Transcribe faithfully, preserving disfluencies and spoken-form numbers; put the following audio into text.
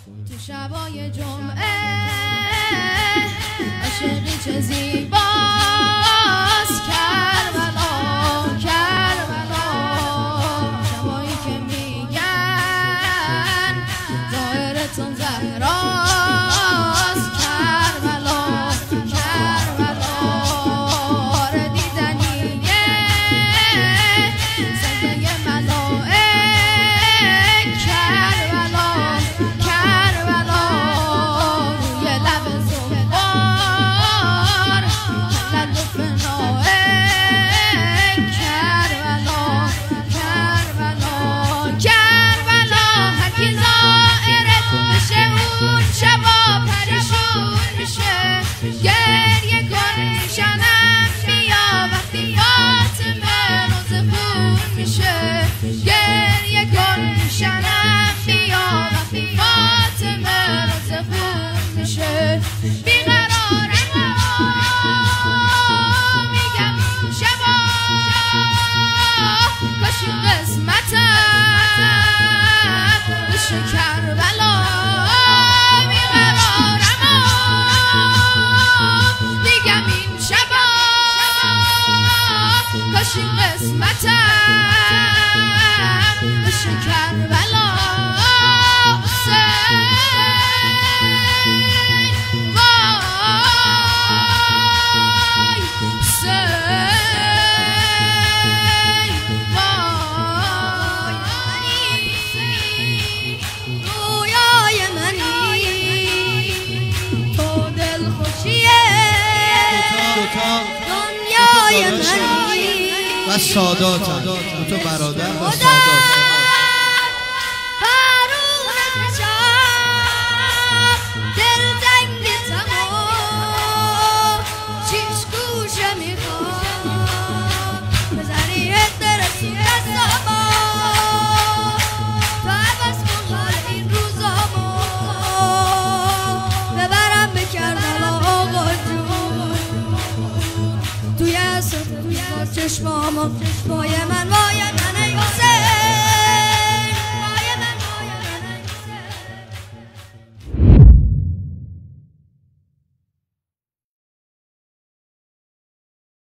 تو شبای جمعه عاشقی چه زیباست کربلا کربلا شبایی که میگن ظاهرتون زهراست کربلا کربلا آره دیدنیه سجده ملائک کربلا کربلا روی لب زنبار لب فنائه کربلا کربلا کربلا هر کی زائرت بشه اون شبا پریشون میشه گریه کن شنم بیا وقتی فاطمه روز خون میشه گریه کن شنم بیا وقتی فاطمه روز خون میشه بیقرارم میگم شبا کاش این قسمتم بشه کربلا بیقرارم میگم این شبا کاش این قسمتم بشه کربلا حسین وای حسین وای رویای منی تو دلخوشیه دنیای منی و ساداتم تو برادر و سادات هارون چشم دل تنگ تمام شیش گوشه میخوام بزنی درستی دستامو تو عوض کن حال این روزامو ببرم به کربلا آقا جون توی اصد توی چشمامو پای من